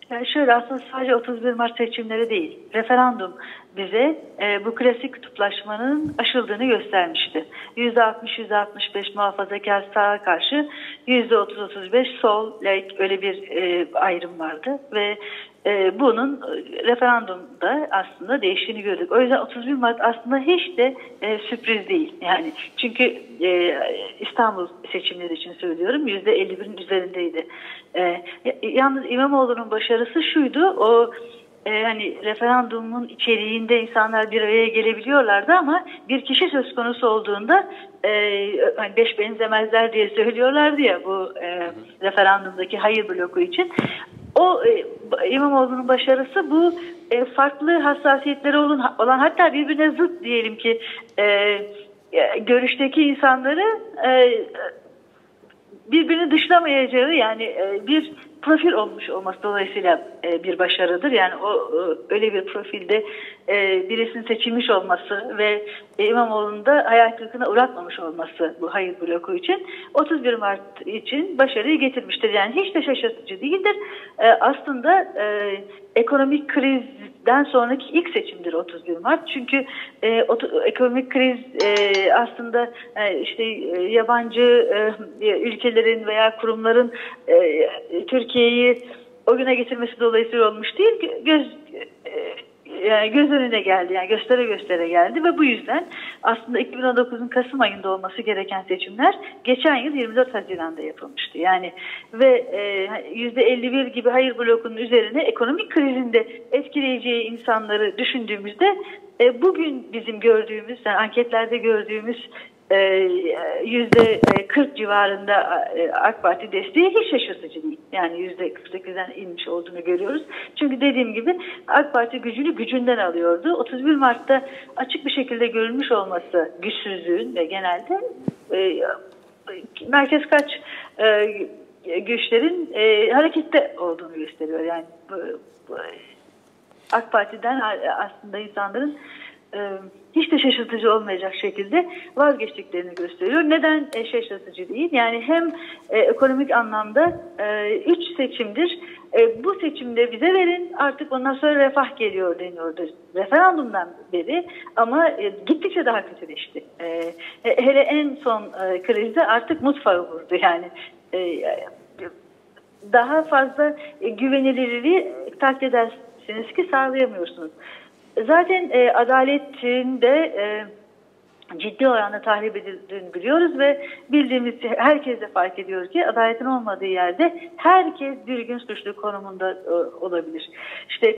Yani şöyle, aslında sadece 31 Mart seçimleri değil, referandum bize bu klasik kutuplaşmanın aşıldığını göstermişti. %60-%65 muhafazakar sağa karşı %30-35 sol, öyle bir ayrım vardı ve bunun referandumda aslında değiştiğini gördük. O yüzden 31 Mart aslında hiç de sürpriz değil. Yani çünkü İstanbul seçimleri için söylüyorum, %51'in üzerindeydi. Yalnız İmamoğlu'nun başarısı şuydu: o hani referandumun içeriğinde insanlar bir araya gelebiliyorlardı ama bir kişi söz konusu olduğunda hani beş benzemezler diye söylüyorlardı ya bu referandumdaki hayır bloku için. O İmamoğlu'nun başarısı bu farklı hassasiyetleri olan hatta birbirine zıt diyelim ki görüşteki insanları birbirini dışlamayacağı, yani bir profil olmuş olması dolayısıyla bir başarıdır. Yani o öyle bir profilde birisinin seçilmiş olması ve İmamoğlu'nun da hayal kırıklığına uğratmamış olması bu hayır bloku için 31 Mart için başarıyı getirmiştir. Yani hiç de şaşırtıcı değildir. Aslında ekonomik krizden sonraki ilk seçimdir 31 Mart. Çünkü ekonomik kriz aslında işte yabancı ülkelerin veya kurumların Türkiye'yi o güne getirmesi dolayısıyla olmuş değil, göz önüne geldi, yani göstere göstere geldi ve bu yüzden aslında 2019'un Kasım ayında olması gereken seçimler geçen yıl 24 Haziran'da yapılmıştı. Yani ve %51 gibi hayır blokunun üzerine ekonomik krizinde etkileyeceği insanları düşündüğümüzde bugün bizim gördüğümüz, yani anketlerde gördüğümüz %40 civarında AK Parti desteği hiç şaşırtıcı değil. Yani %48'den inmiş olduğunu görüyoruz. Çünkü dediğim gibi AK Parti gücünü gücünden alıyordu. 31 Mart'ta açık bir şekilde görülmüş olması güçsüzlüğün ve genelde merkez kaç güçlerin harekette olduğunu gösteriyor. Yani AK Parti'den aslında insanların hiç de şaşırtıcı olmayacak şekilde vazgeçtiklerini gösteriyor. Neden şaşırtıcı değil? Yani hem ekonomik anlamda 3 seçimdir. Bu seçimde bize verin, artık ondan sonra refah geliyor deniyordu referandumdan beri, ama gittikçe daha kötüleşti. Hele en son krizde artık mutfağı vurdu. Yani daha fazla güvenilirliği takdir edersiniz ki sağlayamıyorsunuz. Zaten adaletin de ciddi oranda tahrip edildiğini biliyoruz ve bildiğimiz, herkes de fark ediyor ki adaletin olmadığı yerde herkes bir gün suçlu konumunda olabilir. İşte